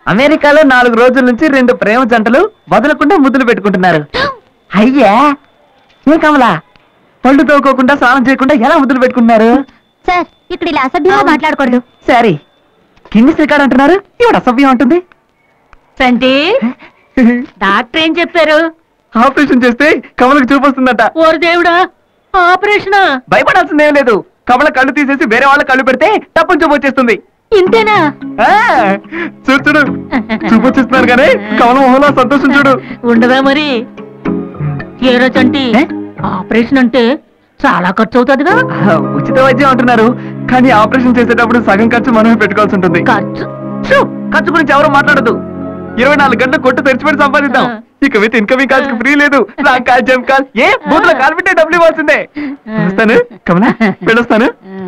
అమెరికాలో 4 రోజుల నుంచి 2 ప్రేమ జంటలు వదలకుండా ముద్దులు పెట్టుకుంటున్నారు. అయ్యా ఏ కమలా, పళ్ళు తోకోకుండా స్నానం చేయకుండా ఎలా ముద్దులు పెట్టుకుంటున్నారు? సార్ ఇక్కడ ఇలా అసభ్యంగా మాట్లాడకూడదు. సరే గిన్నిస్ రికార్డ్ అంటున్నారు, ఇవాడు అసభ్యం ఉంటుంది. సంటి డాక్టర్ ఏం చెప్పారు? ఆపరేషన్ చేస్తే కమలకు చూపు వస్తుందట. ఓరు దేవుడా, ఆపరేషన్? భయపడాల్సిందేం లేదు. కమల కళ్ళు తీసేసి వేరే వాళ్ళ కళ్ళు పెడితే తప్పని చూపు వచ్చేస్తుంది. ఇంతేనా? చూడు చూపు వచ్చేస్తున్నారు కానీ కమల మొహంలో సంతోషం చూడు. ఉండదా మరి? ఏ రోజు అంటే ఆపరేషన్ అంటే చాలా ఖర్చు అవుతుందిగా. ఉచిత వైద్యం అంటున్నారు, కానీ ఆపరేషన్ చేసేటప్పుడు సగం ఖర్చు మనమే పెట్టుకోవాల్సి ఉంటుంది. ఖర్చు గురించి ఎవరు మాట్లాడదు. 24 గంటలు కొట్టు తెరిచిపెట్టి సంపాదిద్దాం. ఇక విత్ ఇన్కమింగ్ కాల్స్ ఫ్రీ లేదు. రాంగ్ కాల్, జంప్ కాల్, ఏ బూత్ లో కాల్ పెట్టే డబ్బులు ఇవ్వాల్సిందే. వస్తాను కమలా, వెళ్ళొస్తాను.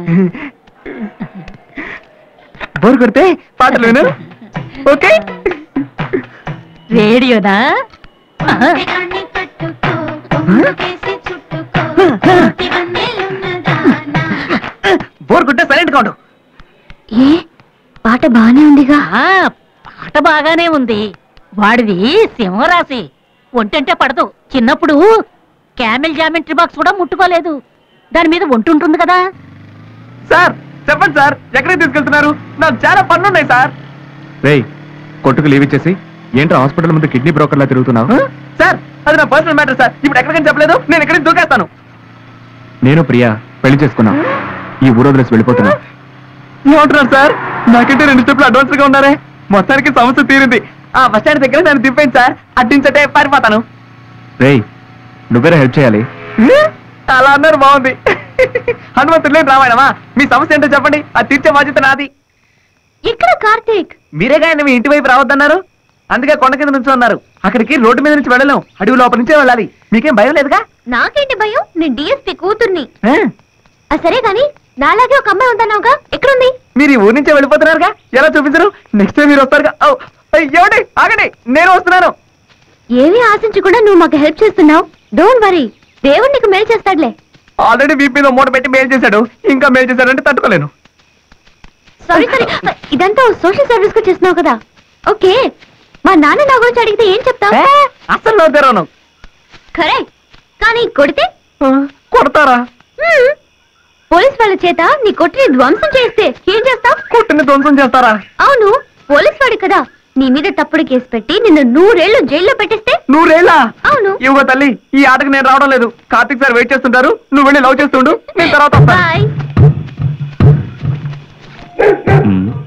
బోర్ కొడితే పాటలు విను. ఓకే రేడియోనా? బోర్ కొట్టే సైలెంట్ గా ఉండు. ఏ పాట బానే ఉందిగా. పాట బాగానే ఉంది. వాడిది సింహరాశి, ఒంటంటే పడదు. చిన్నప్పుడు క్యామెల్ జామెంట్రీ బాక్స్ కూడా ముట్టుకోలేదు. దాని మీద ఒంటుంటుంది కదా. సార్ చెప్పండి సార్, ఎక్కడికి తీసుకెళ్తున్నారు? నాకు చాలా పనులు ఉన్నాయి సార్. రేయ్ కొట్టుకు లీవ్ ఇచ్చేసి ఏంట్రా హాస్పిటల్ ముందు కిడ్నీ బ్రోకర్ లా తిరుగుతున్నావు? సార్ అది నా పర్సనల్ మ్యాటర్ సార్. ఇప్పుడు ఎక్కడికని చెప్పలేదు, నేను ఎక్కడికి దూకేస్తాను. నేను ప్రియా పెళ్లి చేసుకున్నా, ఈ ఊరు వదిలేసి వెళ్ళిపోతున్నా. ఏమంటున్నారు సార్? నాకంటే 2 స్టెప్లు అడ్వాన్స్ గా ఉన్నారే. మొత్తానికి సమస్య తీరింది. ఆ బస్ స్టాండ్ దగ్గర నన్ను దింపేయండి సార్, అడ్డించటే పారిపోతాను. రేయ్ నువ్వేరే హెల్ప్ చేయాలి. అలా అన్నారు, బాగుంది. హనుమంతుడు లేని రామాయణమా? మీ సమస్య ఏంటో చెప్పండి, అది తీర్చే బాధ్యత నాది. ఇక్కడ కార్తీక్ మీరేగా మీ ఇంటి వైపు రావద్దన్నారు, అందుకే కొండ కింద నుంచి అన్నారు. అక్కడికి రోడ్డు మీద నుంచి వెళ్ళలేం, అడవి లోపల నుంచే వెళ్ళాలి. మీకేం భయం లేదుగా? నాకేంటి భయం, నేను డిఎస్పీ కూతుర్ని. సరే గాని నాలాగే ఒక అమ్మాయి ఉందన్నావుగా, ఎక్కడుంది? మీరు ఈ ఊరి నుంచే వెళ్ళిపోతున్నారుగా, ఎలా చూపించరు? నెక్స్ట్ టైం మీరు వస్తారుగా. ఏమండి ఆగండి, నేను వస్తున్నాను. ఏమీ ఆశించకుండా నువ్వు మాకు హెల్ప్ చేస్తున్నావు. డోంట్ వరీ, దేవుడు నీకు మేలు చేస్తాడులే. ఆల్రెడీ బీపీలో మూట పెట్టి మేలు చేశాడు, ఇంకా మేలు చేశాడంటే తట్టుకోలేను. సారీ సారీ, ఇదంతా సోషల్ సర్వీస్ కు చేస్తున్నావు కదా. ఓకే, మా నాన్న నా గురించి అడిగితే ఏం చెప్తావు? అసలు నో తెరవను. కరెక్ట్, కానీ కొడితే కొడతారా? పోలీస్ వాళ్ళ చేత నీ కొట్టిని ధ్వంసం చేస్తే ఏం చేస్తావు? కొట్టిని ధ్వంసం చేస్తారా? అవును, పోలీస్ వాడి కదా. నీ మీద తప్పుడు కేసు పెట్టి నిన్ను 100 ఏళ్ళు జైల్లో పెట్టేస్తే? 100 ఏళ్ళా? అవును. ఇవ్వ తల్లి, ఈ ఆటకు నేను రావడం లేదు. కార్తీక్ సార్ వెయిట్ చేస్తుంటారు, నువ్వు వెళ్ళి లవ్ చేస్తుండు, నేను తర్వాత వస్తాను. బాయ్.